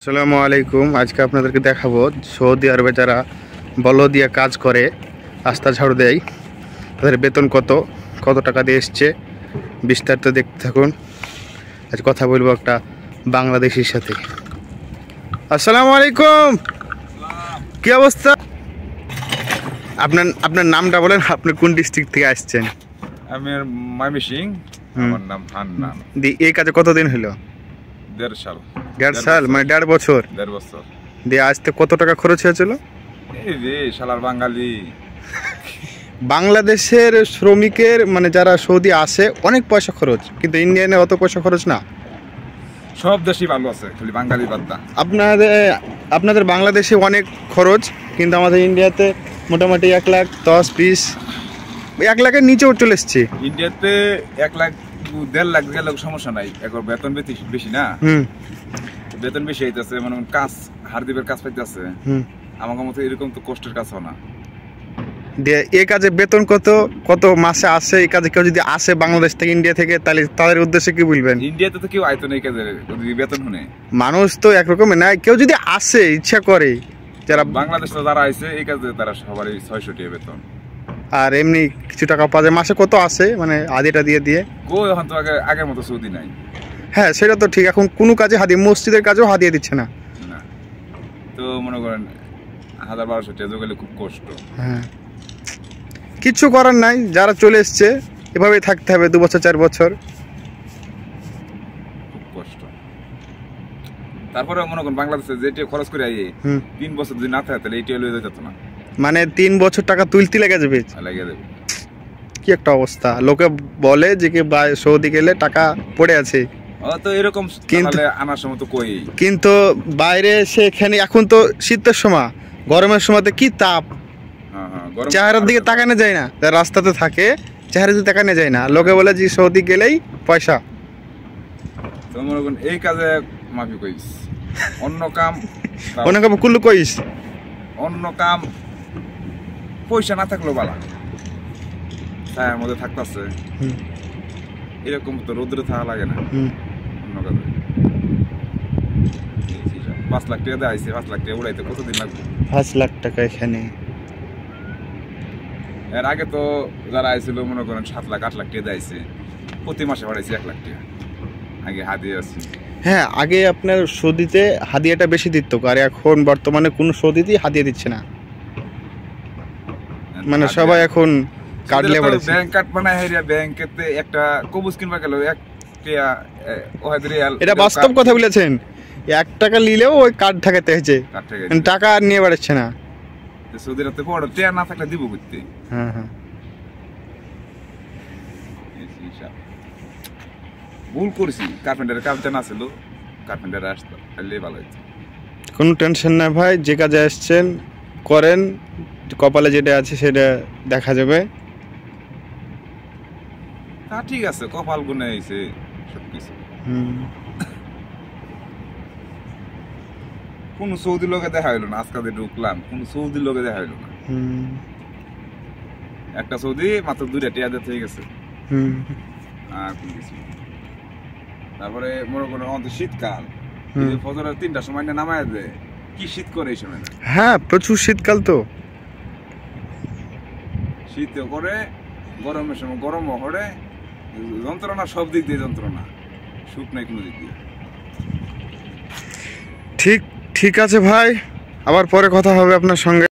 আসসালামু আলাইকুম। আজকে আপনাদেরকে দেখাবো সৌদি আরবে যারা বলদিয়া কাজ করে, রাস্তা ঝাড়ু দেয়, তাদের বেতন কত, কত টাকা দিয়ে এসছে, বিস্তারিত দেখতে থাকুন। আজ কথা বলবো একটা বাংলাদেশির সাথে। আসসালামু আলাইকুম, কি অবস্থা? আপনার নামটা বলেন, আপনি কোন ডিস্ট্রিক্ট থেকে আসছেন? আমি ময়মনসিংহ, আমার নাম হান্নান। এই কাজে কতদিন হলো? 1.5 সাল। 1.5 সাল মানে 1.5 বছর। 1.5 বছর দিয়ে আসতে কত টাকা খরচ হয়েছিল? এই রে শালার বাঙালি। বাংলাদেশের শ্রমিকের মানে যারা সৌদি আসে অনেক পয়সা খরচ, কিন্তু ইন্ডিয়ানে অত পয়সা খরচ না। সব দেশই ভালো আছে, খালি বাঙালি বাদ না। আপনাদের বাংলাদেশে অনেক খরচ, কিন্তু আমাদের ইন্ডিয়াতে মোটামুটি 1 লাখ 10 20 1 লাখের নিচেও চলে এসছে। ইন্ডিয়াতে 1 লাখ 1.5 লাখ গেলে সমস্যা নাই, একবার বেতন বেশি না। বেতন বেশি হইতেছে, মানে কাজ হারদিবের কাজ পাইতেছে। আমার মতো এরকম তো কষ্টের কাজ না। এই কাজে বেতন কত কত মাসে আসে? এই কাজে কেউ যদি আসে বাংলাদেশ থেকে, ইন্ডিয়া থেকে, তাহলে তাদের উদ্দেশ্যে কি বলবেন? ইন্ডিয়াতে তো কেউ আইতো না এই কাজের বেতন শুনে। মানুষ তো একরকমের না, কেউ যদি আসে ইচ্ছা করে, যারা বাংলাদেশে যারা আইছে এই কাজে তারা সবারই 600 টাকা বেতন। আর এমনি কিছু টাকা পাওয়া যায়। মাসে কত আসে মানে আদিটা দিয়ে এখন তো আগের মতো সৌদি নাই। হ্যাঁ সেটা তো ঠিক, এখন কোনো কাজে হাদিয়ে, মসজিদের কাজেও হাদিয়ে দিচ্ছে না। তো মনে করেন 1000-1200 টাকা গেলে খুব কষ্ট। হ্যাঁ কিচ্ছু করার নাই, যারা চলে এসছে এভাবেই থাকতে হবে 2 বছর 4 বছর, খুব কষ্ট। তারপরে মনে করেন বাংলাদেশে যেটা খরচ করে আইয়ে 3 বছর যদি না থাকে তাহলে এইটা লয়ে যেত না। মানে 3 বছর টাকা তুলতে লেগে যাবে। কি একটা অবস্থা! লোকে বলে যে কি সৌদি গেলে টাকা পড়ে আছে, তো এরকম আনার সময় তো কই, কিন্তু বাইরে সেখানে এখন তো শীতের সময়, গরমের সময়তে কি তাপ, চেহারার দিকে তাকানো যায় না। রাস্তাতে থাকে, চেহারা দিকে তাকানো যায় না। লোকে বলে যে সৌদি গেলেই পয়সা। তো মনে করেন এই কাজে মাফি কইস, অন্য কাম কুল্লু কইস, অন্য কাম পয়সা না থাকলেও বালা, ছায়ার মধ্যে থাকতেছে। এরকম তো রোদ্রে থাকা লাগে না। অন্য কাজে 5 লাখ টাকা দেয়, 5 লাখ টাকা উড়াইতে কতদিন লাগবে? 5 লাখ টাকা এখানে। এর আগে তো যারা আইছিল মনে করেন 7 লাখ 8 লাখ টাকা দিয়েছে, প্রতি মাসে বাড়াইছে 1 লাখ টাকা। আগে হাদিয়া আছে। হ্যাঁ আগে আপনার সৌদিতে হাদিয়াটা বেশি দিত, আর এখন বর্তমানে কোনো সৌদিতেই হাদিয়া দিচ্ছে না। মানে সবাই এখন কার্ড নিয়ে পড়েছে। ব্যাংক কার্ড বানায় হেরিয়া ব্যাংকেতে একটা কবুজ কিনবা গেল 1 টাকা রিয়াল। এটা বাস্তব কথা বলেছেন। 1 টাকা নিলেও ওই কার্ড ঠেকাতে হয়েছে, টাকা আর নিয়ে বেড়াচ্ছে না। সৌদি রাতে পড়ো টাকা না থাকলে দিব করতে। হ্যাঁ ভুল করছি, কার্পেন্টারের কাজ জানা ছিল, কার্পেন্টার আসতো তাহলে ভালো হইতো। কোনো টেনশন নাই ভাই, যে কাজে আসছেন করেন, কপালে যেটা আছে সেটা দেখা যাবে। তা ঠিক আছে, কপাল গুনে হয়েছে সবকিছু। কোন সৌদি লোকে দেখা হইলো না, আজকে ঢুকলাম কোন সৌদি লোকে দেখা হইলো না। একটা সৌদি মাত্র 2টা টিয়া হয়ে গেছে, আর কোন কিছু। তারপরে মনে করেন আমাদের শীতকাল, ফজরের 3টার সময় নামায় দেয়, কি শীত করে এই সময়। হ্যাঁ প্রচুর শীতকাল, তো শীত করে, গরমের সময় গরম করে, যন্ত্রণা সব দিক দিয়ে যন্ত্রণা, সুখ নাই কোনো দিক দিয়ে। ঠিক আছে ভাই, আবার পরে কথা হবে আপনার সঙ্গে।